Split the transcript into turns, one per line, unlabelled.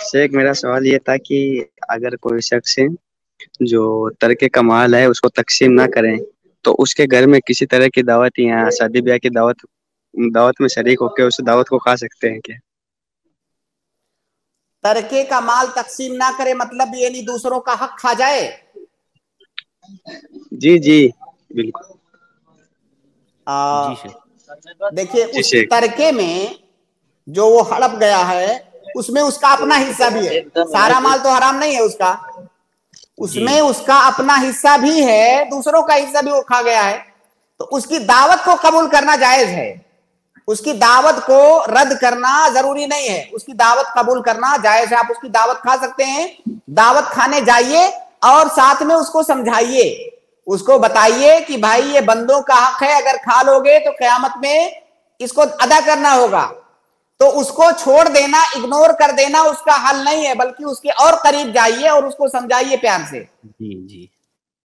شیخ میرا سوال یہ تھا کہ اگر کوئی شخص جو ترک کمال ہے اس کو تقسیم نہ کریں تو اس کے گھر میں کسی طرح کی دعوت یا شادی بیاہ کی دعوت میں شریک ہو کے اس دعوت کو کھا سکتے ہیں کیا؟
ترکے کا مال تقسیم نہ کرے مطلب یہ نہیں دوسروں کا حق کھا جائے؟
جی جی بالکل
جی شیخ۔
دیکھیے
جی
اس
شیخ۔
ترکے میں جو وہ ہڑپ گیا ہے اس میں اس کا اپنا حصہ بھی ہے، سارا مال تو حرام نہیں ہے اس کا، اس
جی
میں اس کا اپنا حصہ بھی ہے، دوسروں کا حصہ بھی وہ کھا گیا ہے، تو اس کی دعوت کو قبول کرنا جائز ہے، اس کی دعوت کو رد کرنا ضروری نہیں ہے، اس کی دعوت قبول کرنا جائز ہے، آپ اس کی دعوت کھا سکتے ہیں، دعوت کھانے جائیے اور ساتھ میں اس کو سمجھائیے، اس کو بتائیے کہ بھائی یہ بندوں کا حق ہے، اگر کھا لو گے تو قیامت میں اس کو ادا کرنا ہوگا، تو اس کو چھوڑ دینا، اگنور کر دینا اس کا حل نہیں ہے، بلکہ اس کے اور قریب جائیے اور اس کو سمجھائیے پیار سے۔
جی جی